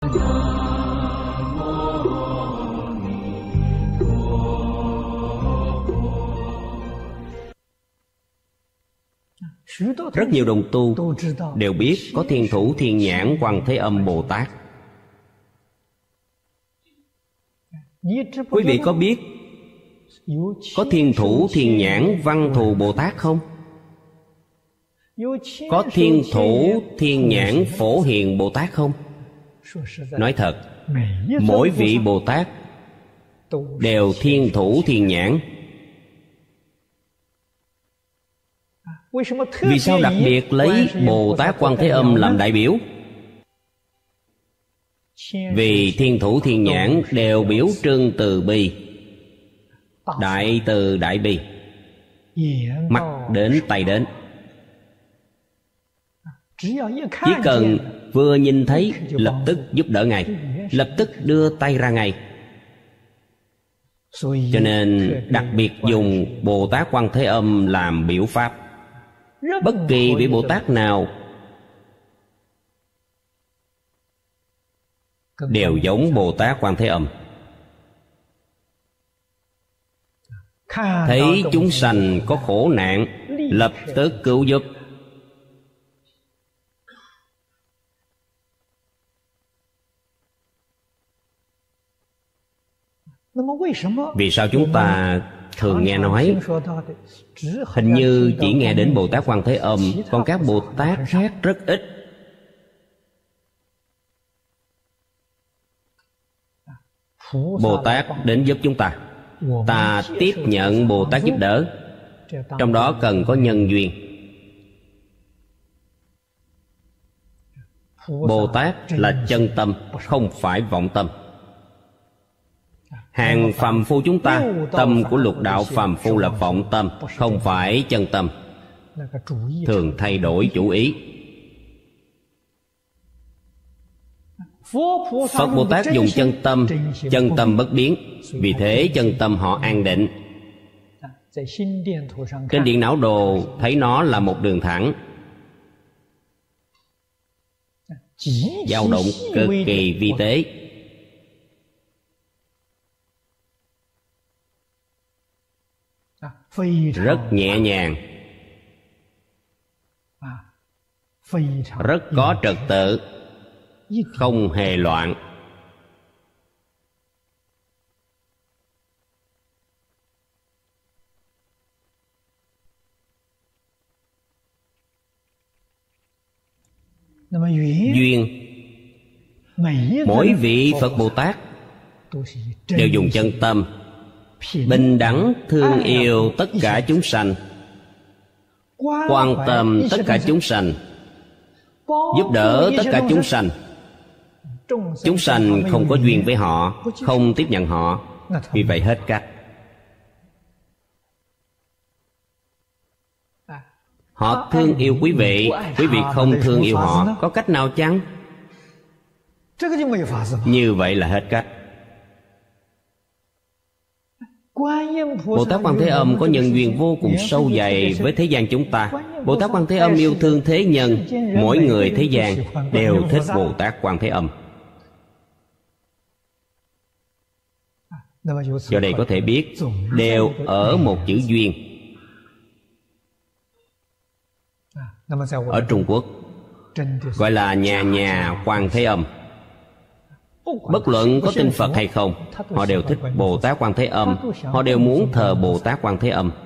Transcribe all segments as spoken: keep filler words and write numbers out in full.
Rất nhiều đồng tu đều biết có Thiên Thủ Thiên Nhãn Quan Thế Âm Bồ Tát. Quý vị có biết có Thiên Thủ Thiên Nhãn Văn Thù Bồ Tát không? Có Thiên Thủ Thiên Nhãn Phổ Hiền Bồ Tát không? Nói thật, mỗi vị Bồ Tát đều Thiên Thủ Thiên Nhãn. Vì sao đặc biệt lấy Bồ Tát Quan Thế Âm làm đại biểu? Vì Thiên Thủ Thiên Nhãn đều biểu trưng từ bi, đại từ đại bi, mắt đến tay đến. Chỉ cần vừa nhìn thấy lập tức giúp đỡ ngay, lập tức đưa tay ra ngay. Cho nên đặc biệt dùng Bồ Tát Quan Thế Âm làm biểu pháp. Bất kỳ vị Bồ Tát nào đều giống Bồ Tát Quan Thế Âm. Thấy chúng sanh có khổ nạn, lập tức cứu giúp. Vì sao chúng ta thường nghe nói hình như chỉ nghe đến Bồ Tát Quan Thế Âm, còn các Bồ Tát khác rất ít? Bồ Tát đến giúp chúng ta, ta tiếp nhận Bồ Tát giúp đỡ. Trong đó cần có nhân duyên. Bồ Tát là chân tâm, không phải vọng tâm. Hàng phàm phu chúng ta, tâm của lục đạo phàm phu là vọng tâm, không phải chân tâm, thường thay đổi chủ ý. Phật Bồ Tát dùng chân tâm, chân tâm bất biến, vì thế chân tâm họ an định. Trên điện não đồ thấy nó là một đường thẳng, dao động cực kỳ vi tế. Rất nhẹ nhàng, rất có trật tự, không hề loạn. Duyên, mỗi vị Phật Bồ Tát đều dùng chân tâm bình đẳng thương yêu tất cả chúng sanh, quan tâm tất cả chúng sanh, giúp đỡ tất cả chúng sanh. Chúng sanh không có duyên với họ, không tiếp nhận họ, vì vậy hết cách. Họ thương yêu quý vị, quý vị không thương yêu họ, có cách nào chăng? Như vậy là hết cách. Bồ Tát Quan Thế Âm có nhân duyên vô cùng sâu dày với thế gian chúng ta. Bồ Tát Quan Thế Âm yêu thương thế nhân, mỗi người thế gian đều thích Bồ Tát Quan Thế Âm. Do đây có thể biết đều ở một chữ duyên. Ở Trung Quốc gọi là nhà nhà Quan Thế Âm. Bất luận có tin Phật hay không, họ đều thích Bồ Tát Quan Thế Âm, họ đều muốn thờ Bồ Tát Quan Thế Âm.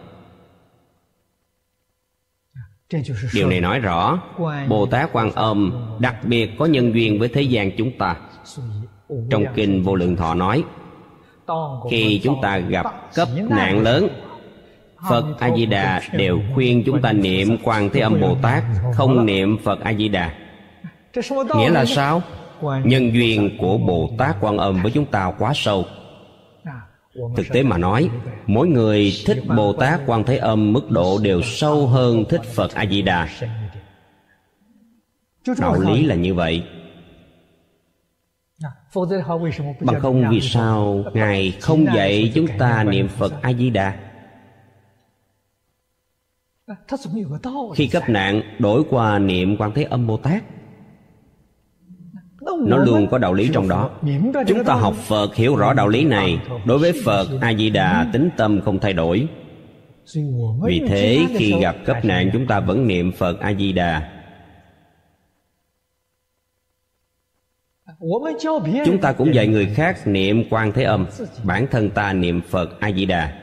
Điều này nói rõ Bồ Tát Quan Âm đặc biệt có nhân duyên với thế gian chúng ta. Trong Kinh Vô Lượng Thọ nói, khi chúng ta gặp cấp nạn lớn, Phật A-di-đà đều khuyên chúng ta niệm Quan Thế Âm Bồ Tát, không niệm Phật A-di-đà. Nghĩa là sao? Nhân duyên của Bồ Tát Quan Âm với chúng ta quá sâu. Thực tế mà nói, mỗi người thích Bồ Tát Quan Thế Âm mức độ đều sâu hơn thích Phật A-di-đà. Đạo lý là như vậy. Bằng không vì sao Ngài không dạy chúng ta niệm Phật A-di-đà? Khi cấp nạn đổi qua niệm Quan Thế Âm Bồ Tát. Nó luôn có đạo lý trong đó. Chúng ta học Phật hiểu rõ đạo lý này, đối với Phật A-di-đà tín tâm không thay đổi. Vì thế khi gặp cấp nạn chúng ta vẫn niệm Phật A-di-đà. Chúng ta cũng dạy người khác niệm Quan Thế Âm, bản thân ta niệm Phật A-di-đà.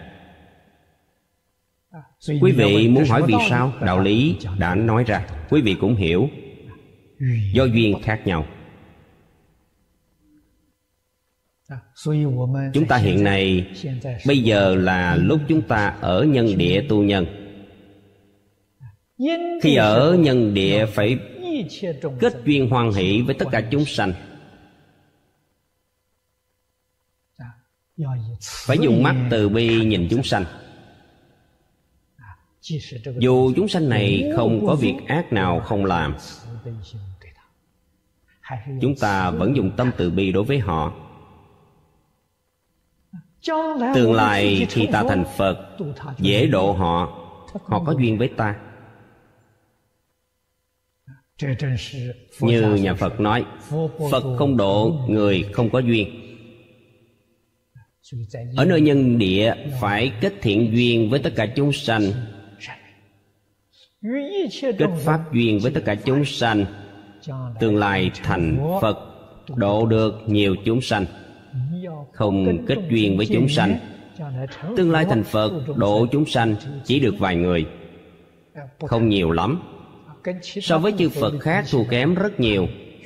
Quý vị muốn hỏi vì sao? Đạo lý đã nói ra, quý vị cũng hiểu. Do duyên khác nhau. Chúng ta hiện nay, bây giờ là lúc chúng ta ở nhân địa tu nhân. Khi ở nhân địa phải kết duyên hoan hỷ với tất cả chúng sanh. Phải dùng mắt từ bi nhìn chúng sanh. Dù chúng sanh này không có việc ác nào không làm, chúng ta vẫn dùng tâm từ bi đối với họ. Tương lai khi ta thành Phật, dễ độ họ. Họ có duyên với ta. Như nhà Phật nói, Phật không độ người không có duyên. Ở nơi nhân địa phải kết thiện duyên với tất cả chúng sanh, kết pháp duyên với tất cả chúng sanh, tương lai thành Phật, độ được nhiều chúng sanh. Không kết duyên với chúng sanh, tương lai thành Phật, độ chúng sanh chỉ được vài người, không nhiều lắm. So với chư Phật khác thua kém rất nhiều.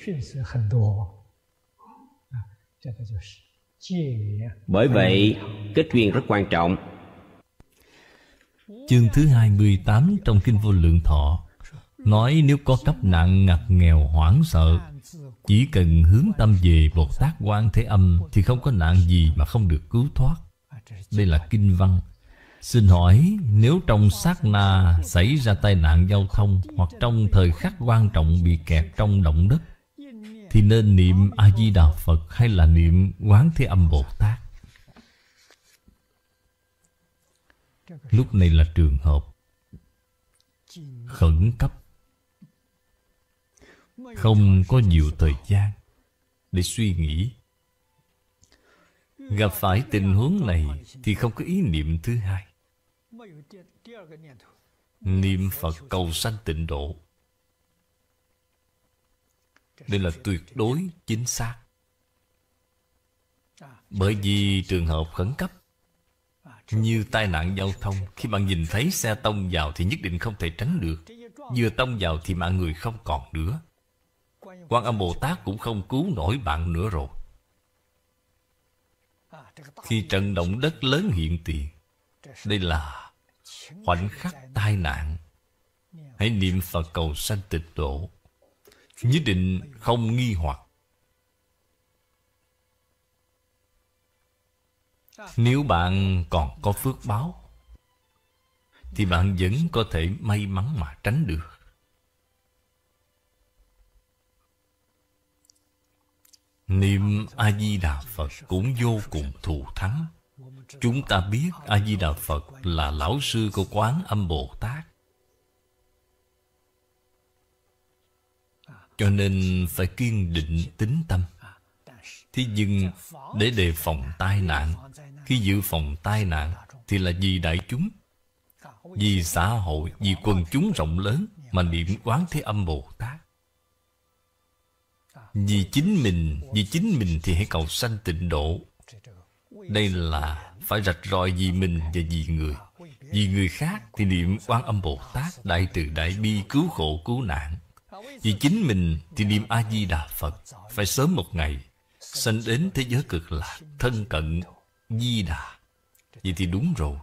Bởi vậy kết duyên rất quan trọng. Chương thứ hai mươi tám trong Kinh Vô Lượng Thọ nói nếu có cấp nạn ngặt nghèo hoảng sợ, chỉ cần hướng tâm về Bồ Tát Quan Thế Âm thì không có nạn gì mà không được cứu thoát. Đây là kinh văn. Xin hỏi, nếu trong sát na xảy ra tai nạn giao thông, hoặc trong thời khắc quan trọng bị kẹt trong động đất, thì nên niệm A-di-đà Phật hay là niệm Quán Thế Âm Bồ Tát? Lúc này là trường hợp khẩn cấp, không có nhiều thời gian để suy nghĩ. Gặp phải tình huống này thì không có ý niệm thứ hai. Niệm Phật cầu sanh tịnh độ. Đây là tuyệt đối chính xác. Bởi vì trường hợp khẩn cấp như tai nạn giao thông, khi bạn nhìn thấy xe tông vào thì nhất định không thể tránh được. Vừa tông vào thì mạng người không còn nữa. Quan Âm Bồ Tát cũng không cứu nổi bạn nữa rồi. Khi trận động đất lớn hiện tiền, đây là khoảnh khắc tai nạn. Hãy niệm Phật cầu sanh tịnh độ, nhất định không nghi hoặc. Nếu bạn còn có phước báo thì bạn vẫn có thể may mắn mà tránh được. Niệm A-di-đà Phật cũng vô cùng thù thắng. Chúng ta biết A-di-đà Phật là lão sư của Quán Âm Bồ Tát, cho nên phải kiên định tín tâm. Thế nhưng để đề phòng tai nạn, khi dự phòng tai nạn thì là vì đại chúng, vì xã hội, vì quần chúng rộng lớn mà niệm Quán Thế Âm Bồ Tát. Vì chính mình, vì chính mình thì hãy cầu sanh tịnh độ. Đây là phải rạch ròi vì mình và vì người. Vì người khác thì niệm Quan Âm Bồ Tát đại từ đại bi cứu khổ cứu nạn. Vì chính mình thì niệm A-di-đà Phật, phải sớm một ngày sanh đến thế giới cực lạc, thân cận Di Đà. Vậy thì đúng rồi.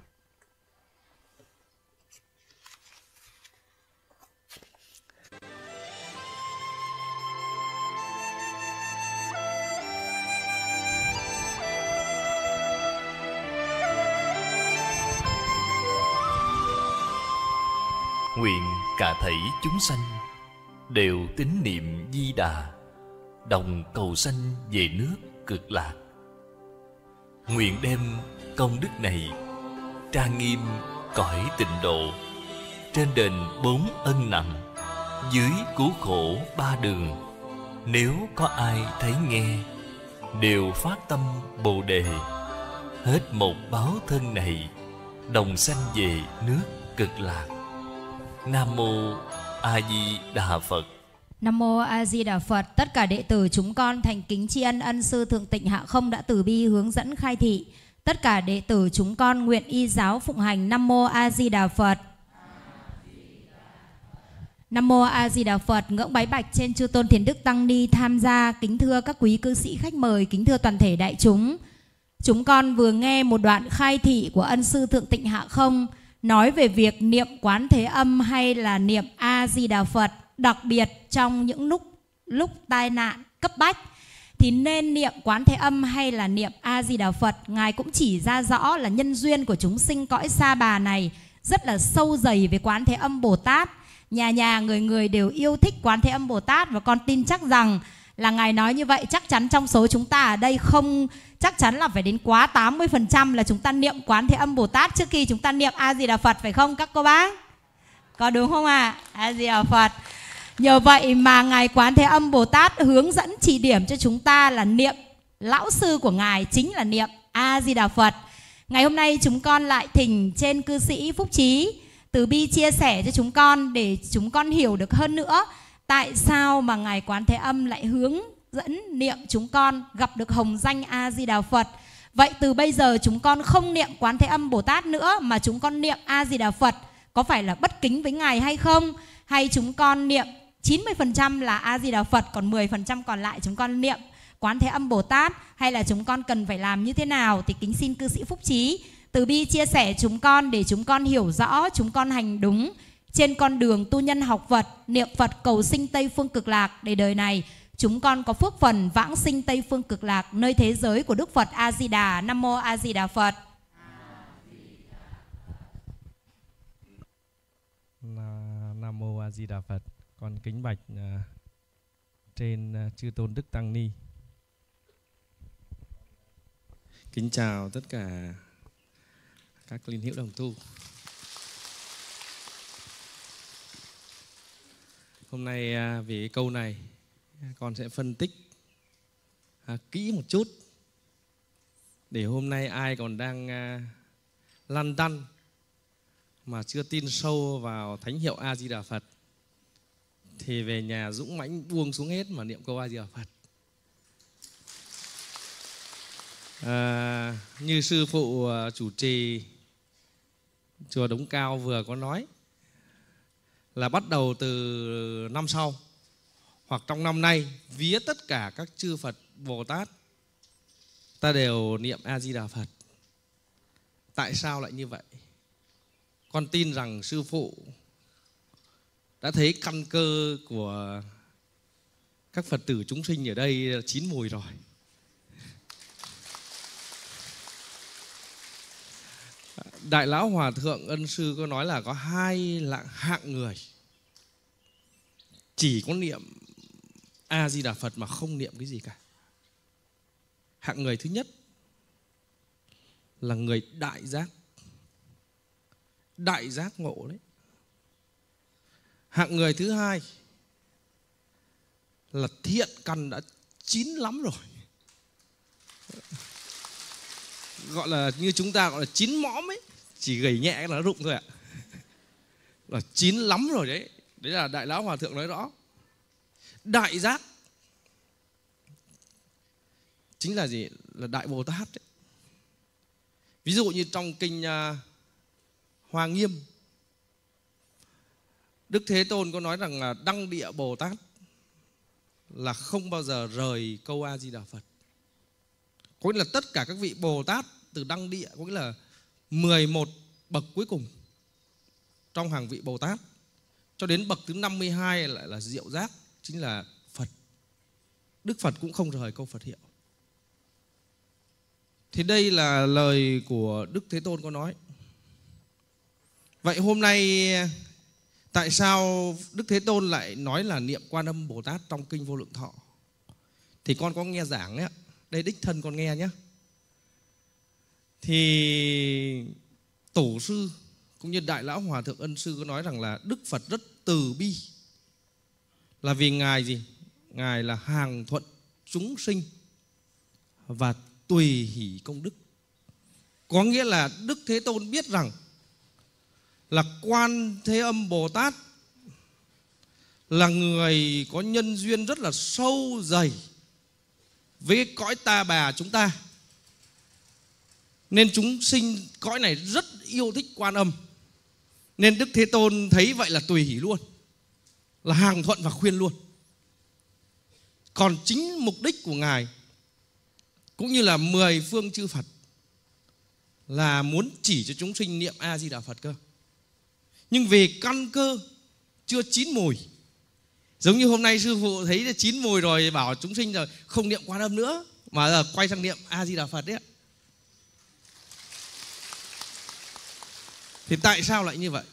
Nguyện cả thảy chúng sanh đều tín niệm Di Đà, đồng cầu sanh về nước cực lạc. Nguyện đem công đức này trang nghiêm cõi tịnh độ, trên đền bốn ân nặng, dưới cứu khổ ba đường, Nếu có ai thấy nghe đều phát tâm Bồ Đề, hết một báo thân này đồng sanh về nước Cực Lạc. Nam mô A Di Đà Phật. Nam mô A Di Đà Phật. Tất cả đệ tử chúng con thành kính tri ân ân sư Thượng Tịnh Hạ Không đã từ bi hướng dẫn khai thị. Tất cả đệ tử chúng con nguyện y giáo phụng hành. Nam mô A Di Đà Phật. Nam mô A Di Đà Phật. Ngưỡng bái bạch trên chư tôn thiền đức tăng ni tham gia. Kính thưa các quý cư sĩ khách mời, kính thưa toàn thể đại chúng. Chúng con vừa nghe một đoạn khai thị của ân sư Thượng Tịnh Hạ Không nói về việc niệm Quán Thế Âm hay là niệm A Di Đà Phật, đặc biệt trong những lúc lúc tai nạn cấp bách thì nên niệm Quán Thế Âm hay là niệm A Di Đà Phật. Ngài cũng chỉ ra rõ là nhân duyên của chúng sinh cõi Sa Bà này rất là sâu dày về Quán Thế Âm Bồ Tát. Nhà nhà người người đều yêu thích Quán Thế Âm Bồ Tát, và con tin chắc rằng là Ngài nói như vậy chắc chắn trong số chúng ta ở đây không chắc chắn là phải đến quá tám mươi phần trăm là chúng ta niệm Quán Thế Âm Bồ Tát trước khi chúng ta niệm A Di Đà Phật, phải không các cô bác? Có đúng không ạ? À? A Di Đà Phật. Nhờ vậy mà Ngài Quán Thế Âm Bồ Tát hướng dẫn chỉ điểm cho chúng ta là niệm lão sư của Ngài chính là niệm A Di Đà Phật. Ngày hôm nay chúng con lại thỉnh trên cư sĩ Phúc Trí từ bi chia sẻ cho chúng con để chúng con hiểu được hơn nữa tại sao mà Ngài Quán Thế Âm lại hướng dẫn niệm chúng con gặp được hồng danh A Di Đà Phật. Vậy từ bây giờ chúng con không niệm Quán Thế Âm Bồ Tát nữa mà chúng con niệm A Di Đà Phật, có phải là bất kính với Ngài hay không? Hay chúng con niệm chín mươi phần trăm là A Di Đà Phật, còn mười phần trăm còn lại chúng con niệm Quán Thế Âm Bồ Tát, hay là chúng con cần phải làm như thế nào? Thì kính xin cư sĩ Phúc Trí từ bi chia sẻ chúng con để chúng con hiểu rõ, chúng con hành đúng trên con đường tu nhân học Phật, niệm Phật cầu sinh Tây Phương Cực Lạc, để đời này chúng con có phước phần vãng sinh Tây Phương Cực Lạc, nơi thế giới của Đức Phật A Di Đà. Nam mô A Di Đà Phật. Nam mô A Di Đà Phật. Con kính bạch uh, trên uh, chư tôn đức tăng ni. Kính chào tất cả các liên hữu đồng tu. Hôm nay uh, về cái câu này con sẽ phân tích uh, kỹ một chút để hôm nay ai còn đang uh, lăn tăn mà chưa tin sâu vào thánh hiệu A Di Đà Phật thì về nhà dũng mãnh buông xuống hết mà niệm câu A Di Đà Phật. À, như sư phụ chủ trì chùa Đống Cao vừa có nói là bắt đầu từ năm sau hoặc trong năm nay, vía tất cả các chư Phật Bồ Tát ta đều niệm A Di Đà Phật. Tại sao lại như vậy? Con tin rằng sư phụ đã thấy căn cơ của các Phật tử chúng sinh ở đây chín mùi rồi. Đại Lão Hòa Thượng Ân Sư có nói là có hai hạng người chỉ có niệm A Di Đà Phật mà không niệm cái gì cả. Hạng người thứ nhất là người đại giác, đại giác ngộ đấy. Hạng người thứ hai là thiện căn đã chín lắm rồi, gọi là như chúng ta gọi là chín mõm ấy, chỉ gầy nhẹ là nó rụng thôi ạ. Là chín lắm rồi đấy. Đấy là Đại Lão Hòa Thượng nói rõ. Đại giác chính là gì? Là Đại Bồ Tát đấy. Ví dụ như trong kinh uh, Hoa Nghiêm, Đức Thế Tôn có nói rằng là Đăng Địa Bồ Tát là không bao giờ rời câu A Di Đà Phật. Có nghĩa là tất cả các vị Bồ Tát từ Đăng Địa, có nghĩa là mười một bậc cuối cùng trong hàng vị Bồ Tát, cho đến bậc thứ năm mươi hai lại là Diệu Giác, chính là Phật. Đức Phật cũng không rời câu Phật hiệu. Thì đây là lời của Đức Thế Tôn có nói. Vậy hôm nay tại sao Đức Thế Tôn lại nói là niệm Quan Âm Bồ Tát trong kinh Vô Lượng Thọ? Thì con có nghe giảng đấy ạ. Đây đích thân con nghe nhé. Thì Tổ sư cũng như Đại Lão Hòa Thượng Ân Sư có nói rằng là Đức Phật rất từ bi. Là vì Ngài gì? Ngài là hàng thuận chúng sinh và tùy hỷ công đức. Có nghĩa là Đức Thế Tôn biết rằng là Quan Thế Âm Bồ Tát là người có nhân duyên rất là sâu dày với cõi ta bà chúng ta, nên chúng sinh cõi này rất yêu thích Quan Âm. Nên Đức Thế Tôn thấy vậy là tùy hỷ luôn, là hàng thuận và khuyên luôn. Còn chính mục đích của Ngài cũng như là mười phương chư Phật là muốn chỉ cho chúng sinh niệm A Di Đà Phật cơ. Nhưng vì căn cơ chưa chín mùi, giống như hôm nay sư phụ thấy là chín mùi rồi, bảo chúng sinh rồi không niệm Quan Âm nữa, mà giờ quay sang niệm A Di Đà Phật đấy. Thì tại sao lại như vậy?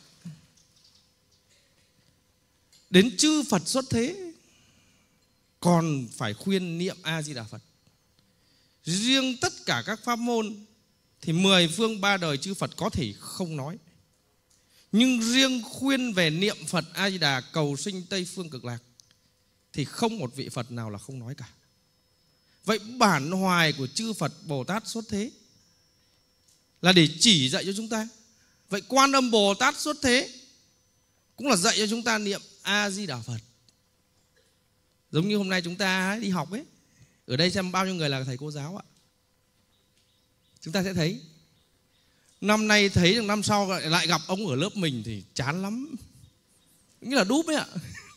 Đến chư Phật xuất thế còn phải khuyên niệm A Di Đà Phật. Riêng tất cả các pháp môn thì mười phương ba đời chư Phật có thể không nói, nhưng riêng khuyên về niệm Phật A Di Đà cầu sinh Tây Phương Cực Lạc thì không một vị Phật nào là không nói cả. Vậy bản hoài của chư Phật Bồ Tát xuất thế là để chỉ dạy cho chúng ta. Vậy Quan Âm Bồ Tát xuất thế cũng là dạy cho chúng ta niệm A Di Đà Phật. Giống như hôm nay chúng ta đi học ấy, ở đây xem bao nhiêu người là thầy cô giáo ạ. Chúng ta sẽ thấy năm nay thấy rằng năm sau lại gặp ông ở lớp mình thì chán lắm, nghĩa là đúp ấy ạ.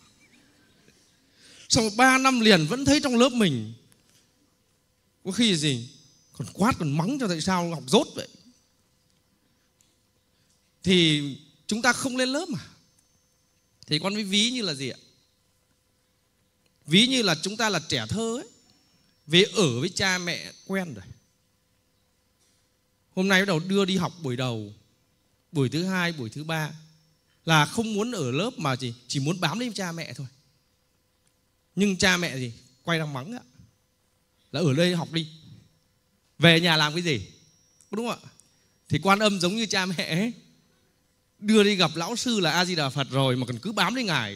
Sau ba năm liền vẫn thấy trong lớp mình, có khi gì còn quát còn mắng cho tại sao học dốt vậy. Thì chúng ta không lên lớp mà. Thì con mới ví như là gì ạ? Ví như là chúng ta là trẻ thơ ấy, về ở với cha mẹ quen rồi. Hôm nay bắt đầu đưa đi học buổi đầu, buổi thứ hai, buổi thứ ba là không muốn ở lớp mà chỉ, chỉ muốn bám lên cha mẹ thôi. Nhưng cha mẹ gì? Quay ra mắng ạ. Là ở đây học đi, về nhà làm cái gì? Đúng không ạ? Thì Quan Âm giống như cha mẹ ấy, đưa đi gặp lão sư là A Di Đà Phật rồi mà còn cứ bám lên Ngài.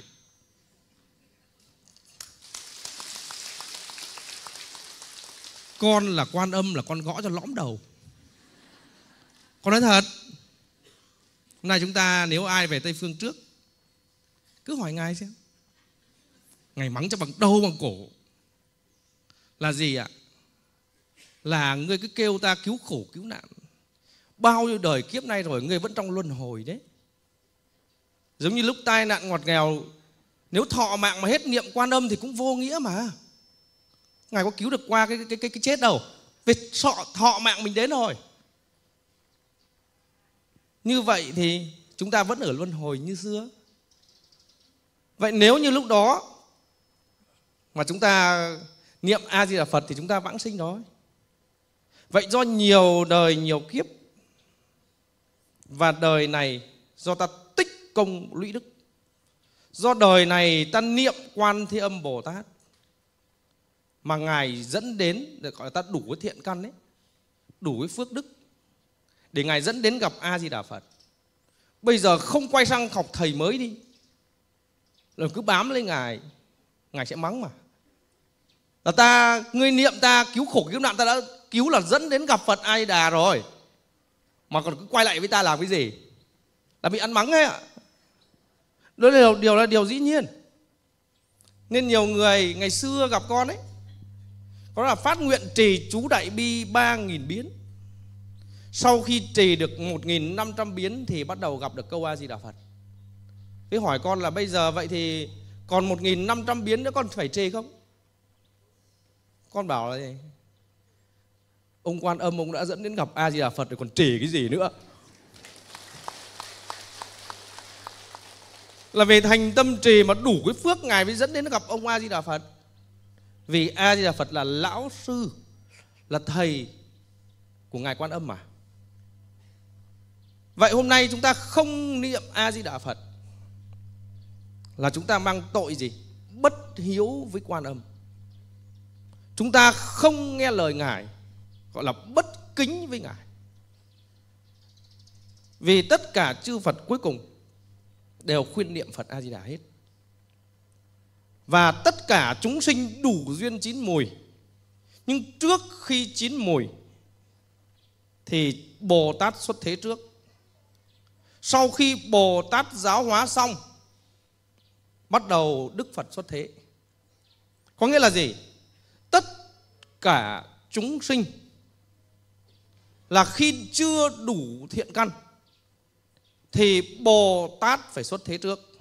Con là Quan Âm là con gõ cho lõm đầu. Con nói thật, hôm nay chúng ta nếu ai về Tây Phương trước, cứ hỏi Ngài xem. Ngài mắng cho bằng đầu bằng cổ. Là gì ạ? Là ngươi cứ kêu ta cứu khổ cứu nạn, bao nhiêu đời kiếp nay rồi ngươi vẫn trong luân hồi đấy. Giống như lúc tai nạn ngọt nghèo, nếu thọ mạng mà hết niệm Quan Âm thì cũng vô nghĩa mà. Ngài có cứu được qua cái, cái, cái, cái chết đâu. Vì thọ, thọ mạng mình đến rồi. Như vậy thì chúng ta vẫn ở luân hồi như xưa. Vậy nếu như lúc đó mà chúng ta niệm A Di Đà Phật thì chúng ta vãng sinh rồi. Vậy do nhiều đời nhiều kiếp, và đời này do ta tích công lũy đức, do đời này ta niệm Quan Thế Âm Bồ Tát mà Ngài dẫn đến, để gọi là ta đủ cái thiện căn ấy, đủ cái phước đức để Ngài dẫn đến gặp A Di Đà Phật. Bây giờ không quay sang học thầy mới đi, là cứ bám lên Ngài, Ngài sẽ mắng mà. Là ta, ngươi niệm ta cứu khổ cứu nạn, ta đã cứu là dẫn đến gặp Phật A Di Đà rồi, mà còn cứ quay lại với ta làm cái gì? Là bị ăn mắng ấy ạ. Đó là điều, điều là điều dĩ nhiên. Nên nhiều người ngày xưa gặp con ấy, có là phát nguyện trì chú đại bi ba nghìn biến. Sau khi trì được một nghìn năm trăm biến thì bắt đầu gặp được câu A Di Đà Phật. Thế hỏi con là bây giờ vậy thì còn một nghìn năm trăm biến nữa con phải trì không? Con bảo là gì? Ông Quan Âm ông đã dẫn đến gặp A Di Đà Phật rồi còn trì cái gì nữa? Là về thành tâm trì mà đủ cái phước Ngài mới dẫn đến gặp ông A Di Đà Phật. Vì A Di Đà Phật là lão sư, là thầy của Ngài Quan Âm mà. Vậy hôm nay chúng ta không niệm A Di Đà Phật là chúng ta mang tội gì? Bất hiếu với Quan Âm. Chúng ta không nghe lời Ngài, gọi là bất kính với Ngài. Vì tất cả chư Phật cuối cùng đều khuyên niệm Phật A Di Đà hết. Và tất cả chúng sinh đủ duyên chín mùi. Nhưng trước khi chín mùi thì Bồ Tát xuất thế trước. Sau khi Bồ Tát giáo hóa xong, bắt đầu Đức Phật xuất thế. Có nghĩa là gì? Tất cả chúng sinh là khi chưa đủ thiện căn thì Bồ Tát phải xuất thế trước,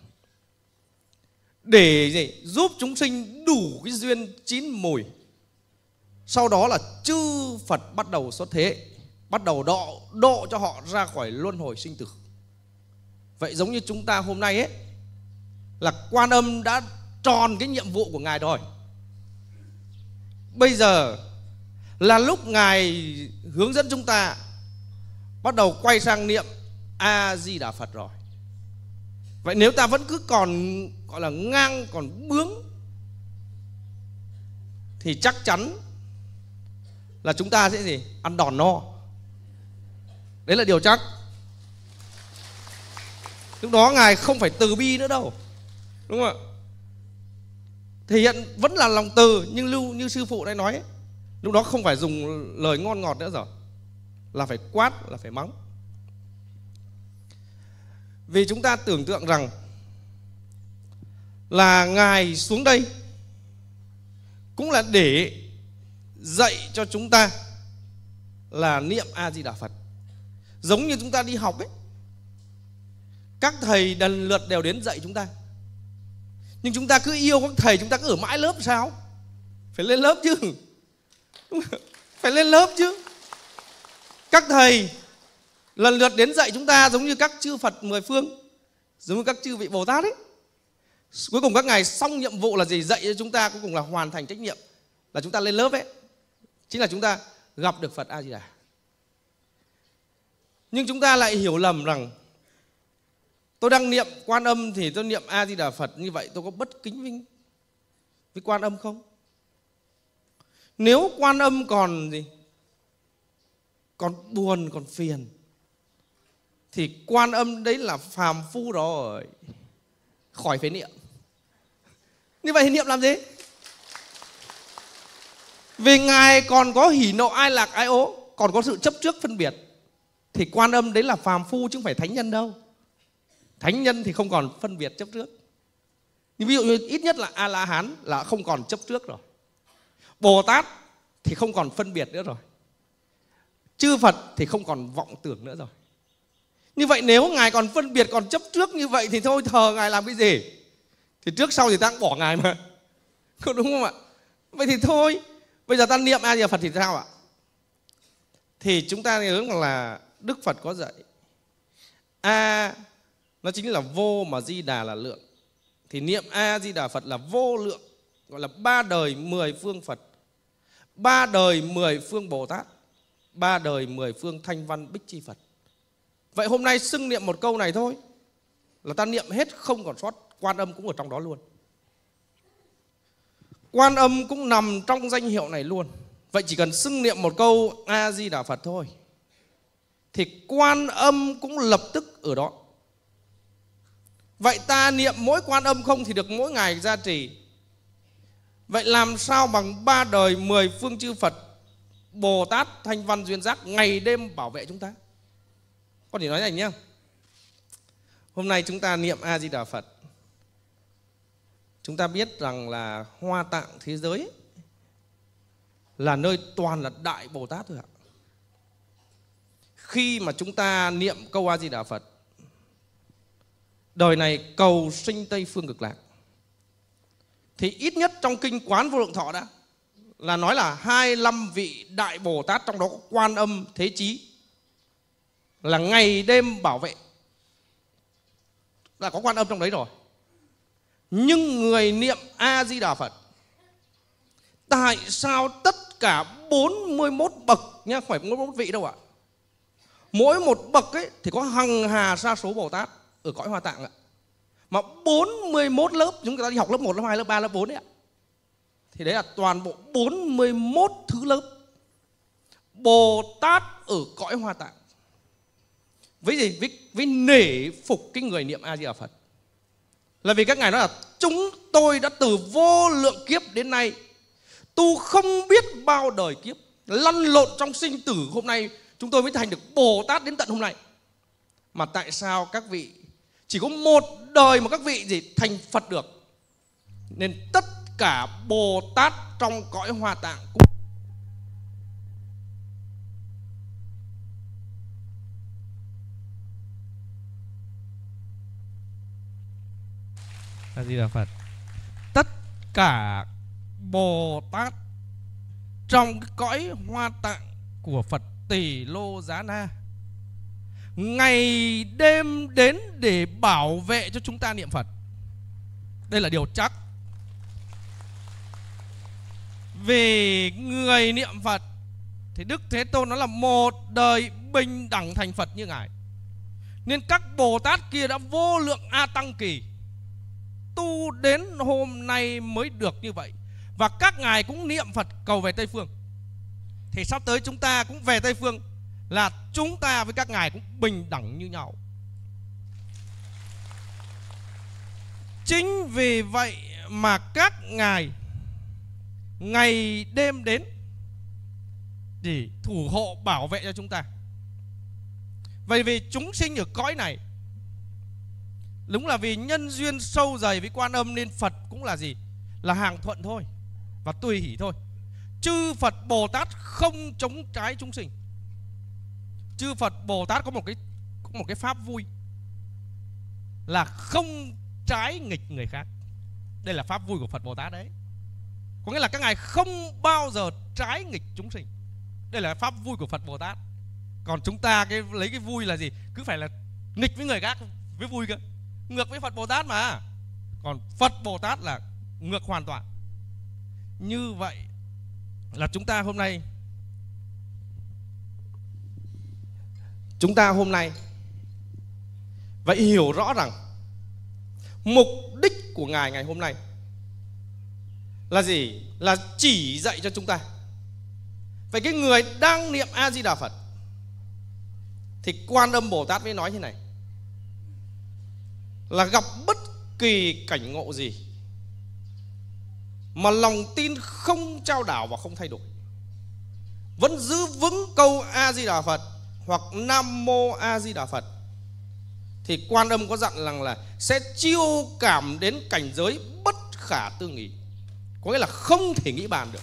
để gì? Giúp chúng sinh đủ cái duyên chín mùi. Sau đó là chư Phật bắt đầu xuất thế, bắt đầu độ, độ cho họ ra khỏi luân hồi sinh tử. Vậy giống như chúng ta hôm nay ấy, là Quan Âm đã tròn cái nhiệm vụ của Ngài rồi. Bây giờ là lúc Ngài hướng dẫn chúng ta bắt đầu quay sang niệm A-di-đà Phật rồi. Vậy nếu ta vẫn cứ còn gọi là ngang, còn bướng, thì chắc chắn là chúng ta sẽ gì? Ăn đòn no. Đấy là điều chắc. Lúc đó Ngài không phải từ bi nữa đâu, đúng không ạ? Thể hiện vẫn là lòng từ, nhưng lưu như sư phụ đã nói ấy, lúc đó không phải dùng lời ngon ngọt nữa rồi, là phải quát, là phải mắng. Vì chúng ta tưởng tượng rằng là Ngài xuống đây cũng là để dạy cho chúng ta là niệm A-di-đà Phật. Giống như chúng ta đi học ấy, các thầy lần lượt đều đến dạy chúng ta, nhưng chúng ta cứ yêu các thầy, chúng ta cứ ở mãi lớp sao? Phải lên lớp chứ. Phải lên lớp chứ. Các thầy lần lượt đến dạy chúng ta giống như các chư Phật mười phương, giống như các chư vị Bồ Tát ấy. Cuối cùng các ngài xong nhiệm vụ là gì? Dạy cho chúng ta, cuối cùng là hoàn thành trách nhiệm, là chúng ta lên lớp ấy. Chính là chúng ta gặp được Phật A-di-đà. Nhưng chúng ta lại hiểu lầm rằng tôi đang niệm Quan Âm thì tôi niệm A-di-đà Phật, như vậy tôi có bất kính vinh với Quan Âm không? Nếu Quan Âm còn gì? Còn buồn, còn phiền, thì Quan Âm đấy là phàm phu rồi, khỏi phải niệm. Như vậy thì niệm làm gì? Vì Ngài còn có hỉ nộ ai lạc ái ố, còn có sự chấp trước phân biệt, thì Quan Âm đấy là phàm phu chứ không phải thánh nhân đâu. Thánh nhân thì không còn phân biệt chấp trước. Nhưng ví dụ như ít nhất là A-la-hán là không còn chấp trước rồi. Bồ Tát thì không còn phân biệt nữa rồi. Chư Phật thì không còn vọng tưởng nữa rồi. Như vậy nếu Ngài còn phân biệt, còn chấp trước như vậy thì thôi thờ Ngài làm cái gì? Thì trước sau thì ta cũng bỏ Ngài mà. Đúng không ạ? Vậy thì thôi, bây giờ ta niệm A-di-đà Phật thì sao ạ? Thì chúng ta nhớ là Đức Phật có dạy A nó chính là vô, mà Di Đà là lượng. Thì niệm A-di-đà Phật là vô lượng, gọi là ba đời mười phương Phật, ba đời mười phương Bồ Tát, ba đời mười phương Thanh Văn Bích Chi Phật. Vậy hôm nay xưng niệm một câu này thôi là ta niệm hết không còn sót. Quan Âm cũng ở trong đó luôn. Quan Âm cũng nằm trong danh hiệu này luôn. Vậy chỉ cần xưng niệm một câu A-di-đà Phật thôi thì Quan Âm cũng lập tức ở đó. Vậy ta niệm mỗi Quan Âm không thì được mỗi ngày gia trì. Vậy làm sao bằng ba đời mười phương chư Phật, Bồ Tát, Thanh Văn, Duyên Giác ngày đêm bảo vệ chúng ta? Con chỉ nói này nhé. Hôm nay chúng ta niệm A-di-đà Phật, chúng ta biết rằng là Hoa Tạng thế giới là nơi toàn là Đại Bồ Tát thôi ạ. Khi mà chúng ta niệm câu A-di-đà Phật, đời này cầu sinh Tây Phương Cực Lạc, thì ít nhất trong kinh Quán Vô Lượng Thọ đã là nói là hai mươi lăm vị Đại Bồ Tát, trong đó có Quan Âm Thế Chí, là ngày đêm bảo vệ. Là có Quan Âm trong đấy rồi. Nhưng người niệm A-di-đà Phật, tại sao tất cả bốn mươi mốt bậc nhá, không phải bốn mươi mốt vị đâu ạ, mỗi một bậc ấy thì có hằng hà sa số Bồ Tát ở cõi Hoa Tạng ạ. Mà bốn mươi mốt lớp, chúng ta đi học lớp một, lớp hai, lớp ba, lớp bốn đấy ạ, thì đấy là toàn bộ bốn mươi mốt thứ lớp Bồ Tát ở cõi Hoa Tạng. Với gì? Với, với nể phục cái người niệm A-di-đà Phật. Là vì các ngài nói là chúng tôi đã từ vô lượng kiếp đến nay tu không biết bao đời kiếp, lăn lộn trong sinh tử, hôm nay chúng tôi mới thành được Bồ Tát đến tận hôm nay. Mà tại sao các vị chỉ có một đời mà các vị gì thành Phật được? Nên tất cả Bồ Tát trong cõi Hoa Tạng cũng A Di Đà Phật. Tất cả Bồ Tát trong cái cõi Hoa Tạng của Phật Tỳ Lô Giá Na ngày đêm đến để bảo vệ cho chúng ta niệm Phật. Đây là điều chắc. Vì người niệm Phật thì Đức Thế Tôn nó là một đời bình đẳng thành Phật như ngài, nên các Bồ Tát kia đã vô lượng A Tăng kỳ tu đến hôm nay mới được như vậy. Và các ngài cũng niệm Phật cầu về Tây Phương. Thì sắp tới chúng ta cũng về Tây Phương, là chúng ta với các ngài cũng bình đẳng như nhau. Chính vì vậy mà các ngài ngày đêm đến để thủ hộ bảo vệ cho chúng ta. Vậy vì chúng sinh ở cõi này đúng là vì nhân duyên sâu dày với Quan Âm, nên Phật cũng là gì? Là hàng thuận thôi và tùy hỷ thôi. Chư Phật Bồ Tát không chống trái chúng sinh. Chư Phật Bồ Tát có một cái có một cái pháp vui là không trái nghịch người khác. Đây là pháp vui của Phật Bồ Tát đấy. Có nghĩa là các ngài không bao giờ trái nghịch chúng sinh. Đây là pháp vui của Phật Bồ Tát. Còn chúng ta cái lấy cái vui là gì? Cứ phải là nghịch với người khác với vui cơ. Ngược với Phật Bồ Tát mà. Còn Phật Bồ Tát là ngược hoàn toàn. Như vậy là chúng ta hôm nay Chúng ta hôm nay vậy hiểu rõ rằng mục đích của ngài ngày hôm nay là gì? Là chỉ dạy cho chúng ta. Vậy cái người đang niệm A Di Đà Phật thì Quan Âm Bồ Tát mới nói thế này: là gặp bất kỳ cảnh ngộ gì mà lòng tin không chao đảo và không thay đổi, vẫn giữ vững câu A Di Đà Phật hoặc Nam Mô A Di Đà Phật, thì Quan Âm có dặn rằng là sẽ chiêu cảm đến cảnh giới bất khả tư nghị, có nghĩa là không thể nghĩ bàn được.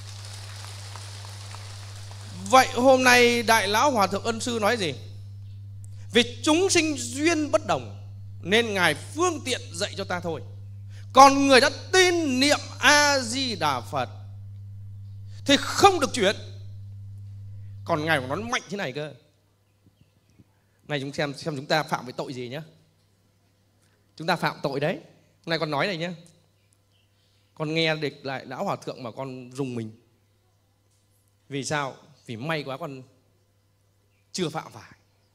Vậy hôm nay Đại Lão Hòa Thượng Ân Sư nói gì? Vì chúng sinh duyên bất đồng nên ngài phương tiện dạy cho ta thôi. Còn người đã tin niệm A Di Đà Phật thì không được chuyển. Còn ngài còn nói mạnh thế này cơ. Này chúng xem xem chúng ta phạm với tội gì nhé. Chúng ta phạm tội đấy. Hôm nay con nói này nhé. Con nghe địch lại Lão Hòa Thượng mà con rùng mình. Vì sao? Vì may quá con chưa phạm phải.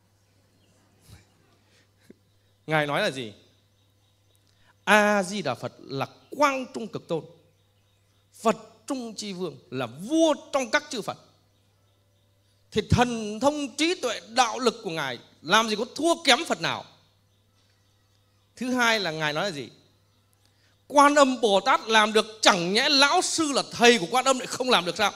Ngài nói là gì? A Di Đà Phật là quang trung cực tôn, Phật trung chi vương, là vua trong các chư Phật. Thì thần thông trí tuệ đạo lực của ngài làm gì có thua kém Phật nào. Thứ hai là ngài nói là gì? Quan Âm Bồ Tát làm được, chẳng nhẽ lão sư là thầy của Quan Âm lại không làm được sao?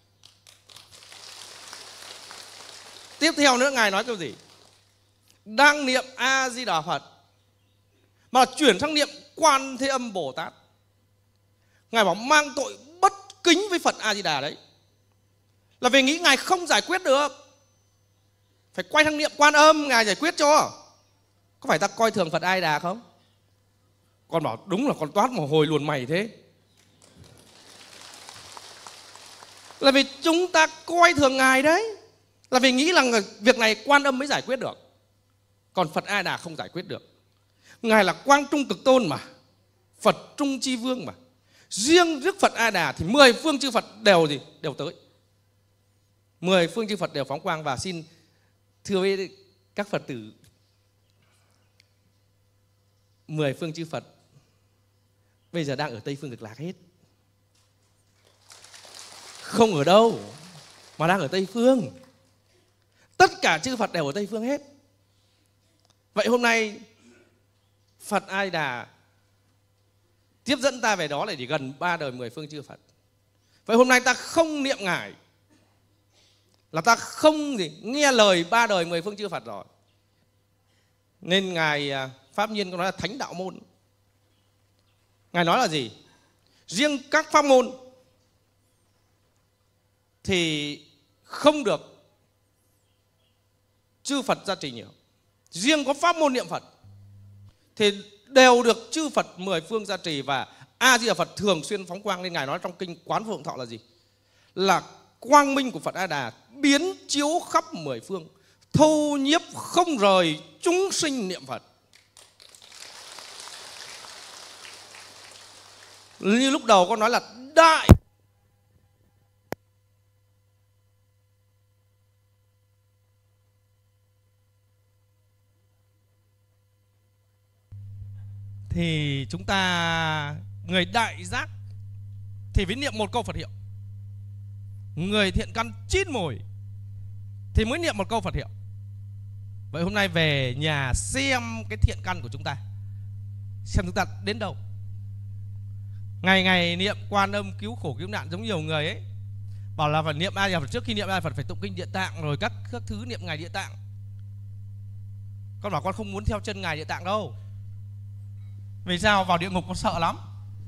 Tiếp theo nữa ngài nói câu gì? Đang niệm A Di Đà Phật mà chuyển sang niệm Quan Thế Âm Bồ Tát, ngài bảo mang tội bất kính với Phật A Di Đà đấy. Là vì nghĩ ngài không giải quyết được, phải quay sang niệm Quan Âm ngài giải quyết cho. Có phải ta coi thường Phật A Di Đà không? Con bảo đúng là con toát mồ hôi luồn mày thế. Là vì chúng ta coi thường ngài đấy. Là vì nghĩ rằng việc này Quan Âm mới giải quyết được, còn Phật A Di Đà không giải quyết được. Ngài là quang trung cực tôn mà, Phật trung chi vương mà. Riêng Đức Phật A Di Đà thì mười phương chư Phật đều gì? Đều tới. Mười phương chư Phật đều phóng quang. Và xin thưa với các Phật tử, mười phương chư Phật bây giờ đang ở Tây Phương Cực Lạc hết. Không ở đâu mà đang ở Tây Phương. Tất cả chư Phật đều ở Tây Phương hết. Vậy hôm nay Phật A Di Đà tiếp dẫn ta về đó là chỉ gần ba đời mười phương chư Phật. Vậy hôm nay ta không niệm Ngài là ta không gì nghe lời ba đời mười phương chư Phật rồi. Nên Ngài Pháp Nhiên có nói là thánh đạo môn. Ngài nói là gì? Riêng các pháp môn thì không được chư Phật gia trì nhiều. Riêng có pháp môn niệm Phật thì đều được chư Phật mười phương gia trì, và A Di Đà Phật thường xuyên phóng quang. Nên Ngài nói trong kinh Quán Vô Lượng Thọ là gì? Là quang minh của Phật A Đà biến chiếu khắp mười phương, thâu nhiếp không rời chúng sinh niệm Phật. Như lúc đầu con nói là đại thì chúng ta người đại giác thì phải niệm một câu Phật hiệu. Người thiện căn chín mùi thì mới niệm một câu Phật hiệu. Vậy hôm nay về nhà xem cái thiện căn của chúng ta, xem chúng ta đến đâu. Ngày ngày niệm Quan Âm cứu khổ cứu nạn, giống nhiều người ấy bảo là phải niệm A Di Đà Phật, trước khi niệm A Di Đà Phật phải tụng kinh Địa Tạng rồi các các thứ niệm Ngài Địa Tạng. Con bảo con không muốn theo chân Ngài Địa Tạng đâu. Vì sao? Vào địa ngục con sợ lắm.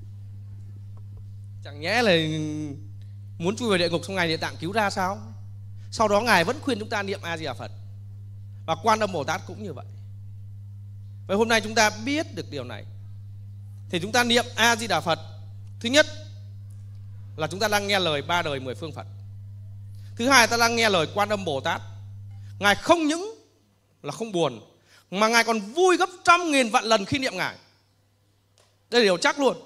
Chẳng nhẽ là muốn chui vào địa ngục xong Ngài Địa Tạng cứu ra sao? Sau đó Ngài vẫn khuyên chúng ta niệm A Di Đà Phật. Và Quan Âm Bồ Tát cũng như vậy. Vậy hôm nay chúng ta biết được điều này thì chúng ta niệm A Di Đà Phật. Thứ nhất là chúng ta đang nghe lời ba đời mười phương Phật. Thứ hai, ta đang nghe lời Quan Âm Bồ Tát. Ngài không những là không buồn mà Ngài còn vui gấp trăm nghìn vạn lần khi niệm Ngài. Đây là điều chắc luôn.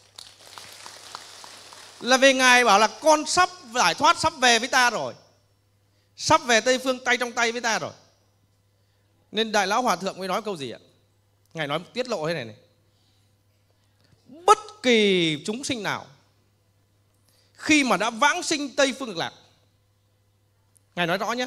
Là về Ngài bảo là con sắp giải thoát, sắp về với ta rồi, sắp về Tây Phương tay trong tay với ta rồi. Nên Đại Lão Hòa Thượng mới nói câu gì ạ? Ngài nói tiết lộ thế này này: bất kỳ chúng sinh nào khi mà đã vãng sinh Tây Phương Cực Lạc, Ngài nói rõ nhé,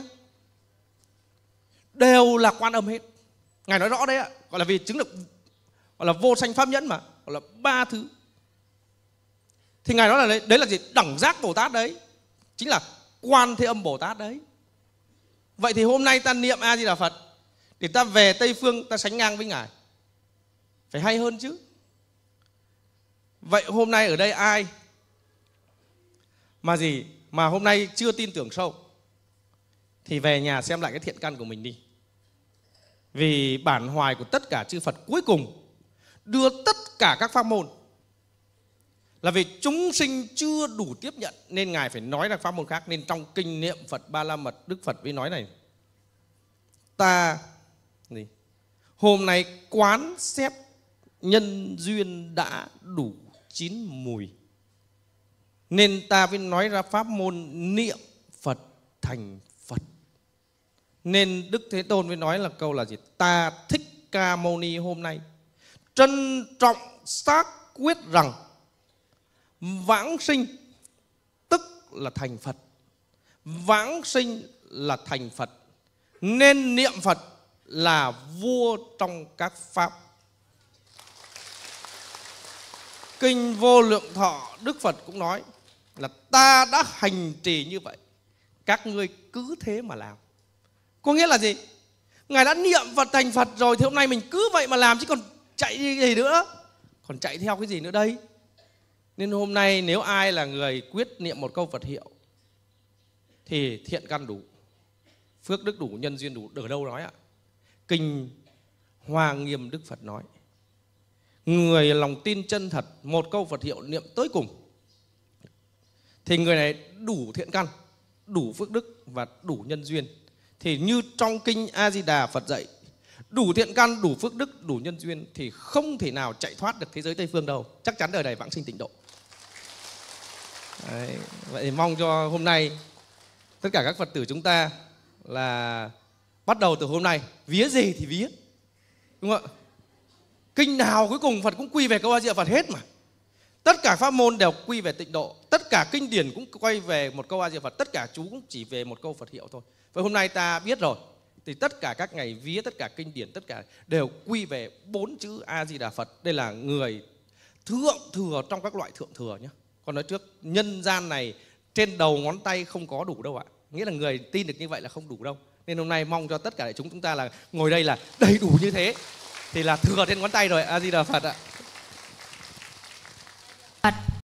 đều là Quan Âm hết. Ngài nói rõ đấy ạ. Gọi là vì chứng được, gọi là vô sanh pháp nhẫn mà, gọi là ba thứ. Thì Ngài nói là đấy, đấy là gì? Đẳng giác Bồ Tát đấy, chính là Quan Thế Âm Bồ Tát đấy. Vậy thì hôm nay ta niệm A Di Đà Phật để ta về Tây Phương ta sánh ngang với Ngài, phải hay hơn chứ. Vậy hôm nay ở đây ai mà gì mà hôm nay chưa tin tưởng sâu thì về nhà xem lại cái thiện căn của mình đi. Vì bản hoài của tất cả chư Phật cuối cùng đưa tất cả các pháp môn là vì chúng sinh chưa đủ tiếp nhận, nên Ngài phải nói ra pháp môn khác. Nên trong kinh niệm Phật Ba La Mật, Đức Phật mới nói này: ta gì? Hôm nay quán xét nhân duyên đã đủ chín mùi, nên ta mới nói ra pháp môn niệm Phật thành Phật. Nên Đức Thế Tôn mới nói là câu là gì? Ta Thích Ca Mâu Ni hôm nay trân trọng xác quyết rằng vãng sinh tức là thành Phật, vãng sinh là thành Phật, nên niệm Phật là vua trong các pháp. Kinh Vô Lượng Thọ Đức Phật cũng nói là ta đã hành trì như vậy, các ngươi cứ thế mà làm. Có nghĩa là gì? Ngài đã niệm Phật thành Phật rồi thì hôm nay mình cứ vậy mà làm, chứ còn chạy đi gì nữa, còn chạy theo cái gì nữa đây? Nên hôm nay nếu ai là người quyết niệm một câu Phật hiệu thì thiện căn đủ, phước đức đủ, nhân duyên đủ. Ở đâu nói ạ? Kinh Hoa Nghiêm Đức Phật nói: người lòng tin chân thật, một câu Phật hiệu niệm tới cùng thì người này đủ thiện căn, đủ phước đức và đủ nhân duyên. Thì như trong kinh A Di Đà Phật dạy, đủ thiện căn, đủ phước đức, đủ nhân duyên thì không thể nào chạy thoát được thế giới Tây Phương đâu, chắc chắn đời này vãng sinh tịnh độ. Đấy, vậy thì mong cho hôm nay tất cả các Phật tử chúng ta là bắt đầu từ hôm nay vía gì thì vía, đúng không ạ? Kinh nào cuối cùng Phật cũng quy về câu A Di Đà Phật hết mà. Tất cả pháp môn đều quy về tịnh độ, tất cả kinh điển cũng quay về một câu A Di Đà Phật, tất cả chú cũng chỉ về một câu Phật hiệu thôi. Vậy hôm nay ta biết rồi thì tất cả các ngày vía, tất cả kinh điển, tất cả đều quy về bốn chữ A Di Đà Phật. Đây là người thượng thừa trong các loại thượng thừa nhé. Con nói trước, nhân gian này trên đầu ngón tay không có đủ đâu ạ. Nghĩa là người tin được như vậy là không đủ đâu. Nên hôm nay mong cho tất cả đại chúng chúng ta là ngồi đây là đầy đủ như thế thì là thừa trên ngón tay rồi. A Di Đà Phật ạ.